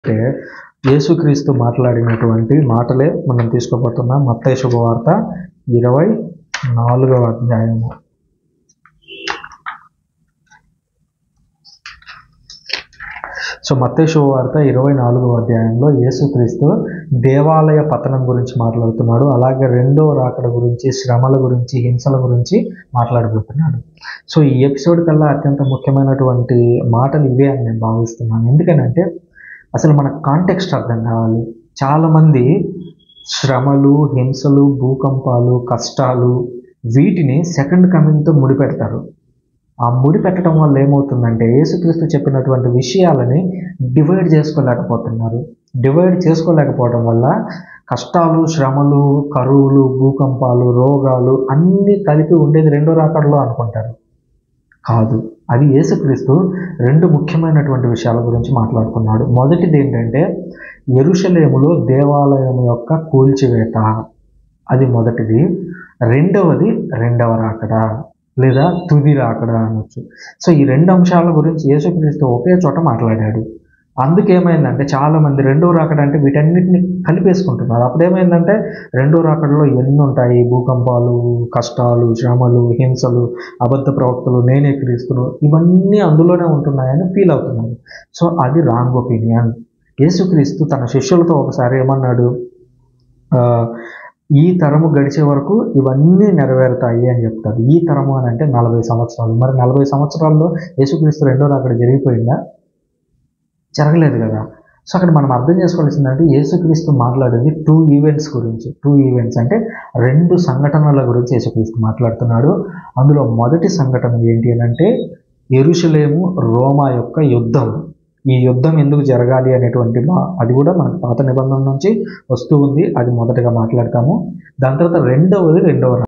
అంటే యేసుక్రీస్తు మాట్లాడినటువంటి మాటలే మనం తీసుకోబోతున్నాం. మత్తయి శుభవార్త 24వ అధ్యాయము. సో మత్తయి శుభవార్త 24వ అధ్యాయంలో యేసుక్రీస్తు దేవాలయ పతనం గురించి మాట్లాడుతున్నాడు. అలాగే రెండో రాకడ గురించి, శ్రమల గురించి, హింసల గురించి మాట్లాడబోతున్నాడు. సో ఈ ఎపిసోడ్ కల్లా అత్యంత ముఖ్యమైనటువంటి మాటలు ఇవే అని నేను భావిస్తున్నాను. ఎందుకనంటే అసలు మన కాంటెక్స్ట్ అర్థం కావాలి. చాలామంది శ్రమలు, హింసలు, భూకంపాలు, కష్టాలు వీటిని సెకండ్ కమింగ్తో ముడిపెడతారు. ఆ ముడి పెట్టడం వల్ల ఏమవుతుందంటే యేసుక్రీస్తు చెప్పినటువంటి విషయాలని డివైడ్ చేసుకోలేకపోవడం వల్ల కష్టాలు, శ్రమలు, కరువులు, భూకంపాలు, రోగాలు అన్నీ కలిపి ఉండేది రెండో రాకడలో అనుకుంటారు. కాదు, అది యేసుక్రీస్తు రెండు ముఖ్యమైనటువంటి విషయాల గురించి మాట్లాడుతున్నాడు. మొదటిది ఏంటంటే యెరూషలేములో దేవాలయం యొక్క కూల్చివేత, అది మొదటిది. రెండవది రెండవ రాకడ లేదా తుది రాకడ అనొచ్చు. సో ఈ రెండు అంశాల గురించి యేసుక్రీస్తు ఒకే చోట మాట్లాడాడు. అందుకేమైందంటే చాలామంది రెండో రాకడ అంటే వీటన్నిటిని కలిపేసుకుంటున్నారు. అప్పుడేమైందంటే రెండో రాకడలో ఎన్ని ఉంటాయి, భూకంపాలు, కష్టాలు, శ్రమలు, హింసలు, అబద్ధ ప్రవక్తలు, నేనే క్రీస్తును, ఇవన్నీ అందులోనే ఉంటున్నాయని ఫీల్ అవుతున్నారు. సో అది రాంగ్ ఒపీనియన్. యేసుక్రీస్తు తన శిష్యులతో ఒకసారి ఏమన్నాడు, ఈ తరము గడిచే వరకు ఇవన్నీ నెరవేరుతాయి అని చెప్తాడు. ఈ తరము అని అంటే 40 సంవత్సరాలు. మరి 40 సంవత్సరాల్లో యేసుక్రీస్తు రెండో రాకడ జరిగిపోయిందా? జరగలేదు కదా. సో అక్కడ మనం అర్థం చేసుకోవాల్సిందంటే యేసుక్రీస్తు మాట్లాడేది 2 ఈవెంట్స్ గురించి. 2 ఈవెంట్స్ అంటే 2 సంఘటనల గురించి యేసుక్రీస్తు మాట్లాడుతున్నాడు. అందులో మొదటి సంఘటన ఏంటి అని అంటే యెరూషలేము రోమా యొక్క యుద్ధం. ఈ యుద్ధం ఎందుకు జరగాలి అనేటువంటి అది కూడా మనకు పాత నిబంధన నుంచి వస్తూ ఉంది. అది మొదటగా మాట్లాడతాము. దాని తర్వాత రెండవ